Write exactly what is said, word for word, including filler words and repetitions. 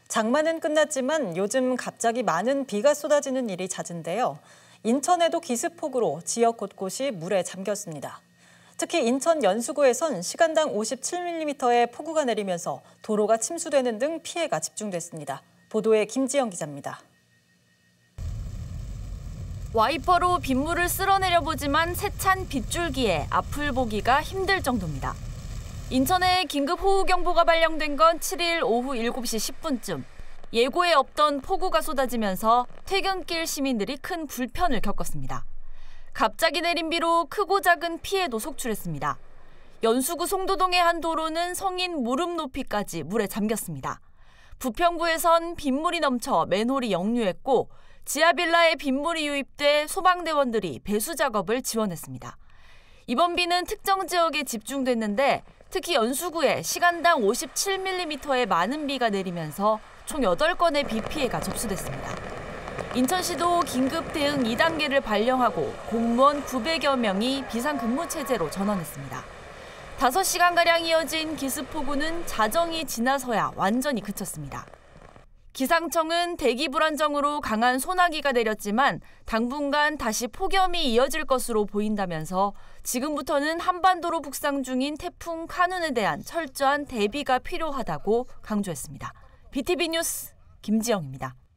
장마는 끝났지만 요즘 갑자기 많은 비가 쏟아지는 일이 잦은데요. 인천에도 기습폭우로 지역 곳곳이 물에 잠겼습니다. 특히 인천 연수구에선 시간당 오십칠 밀리미터의 폭우가 내리면서 도로가 침수되는 등 피해가 집중됐습니다. 보도에 김지영 기자입니다. 와이퍼로 빗물을 쓸어내려 보지만 세찬 빗줄기에 앞을 보기가 힘들 정도입니다. 인천에 긴급호우경보가 발령된 건 칠 일 오후 일곱 시 십 분쯤. 예고에 없던 폭우가 쏟아지면서 퇴근길 시민들이 큰 불편을 겪었습니다. 갑자기 내린 비로 크고 작은 피해도 속출했습니다. 연수구 송도동의 한 도로는 성인 무릎 높이까지 물에 잠겼습니다. 부평구에선 빗물이 넘쳐 맨홀이 역류했고 지하빌라에 빗물이 유입돼 소방대원들이 배수 작업을 지원했습니다. 이번 비는 특정 지역에 집중됐는데 특히 연수구에 시간당 오십칠 밀리미터의 많은 비가 내리면서 총 여덟 건의 비 피해가 접수됐습니다. 인천시도 긴급 대응 이 단계를 발령하고 공무원 구백여 명이 비상근무 체제로 전환했습니다. 다섯 시간가량 이어진 기습폭우는 자정이 지나서야 완전히 그쳤습니다. 기상청은 대기 불안정으로 강한 소나기가 내렸지만 당분간 다시 폭염이 이어질 것으로 보인다면서 지금부터는 한반도로 북상 중인 태풍 카눈에 대한 철저한 대비가 필요하다고 강조했습니다. 비티비 뉴스 김지영입니다.